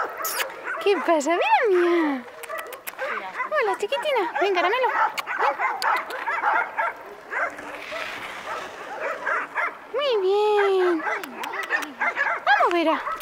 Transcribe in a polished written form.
¿Qué pasa? Mira, mía. Hola, chiquitina. Ven, caramelo. Ven. Muy bien. Vamos, Vera.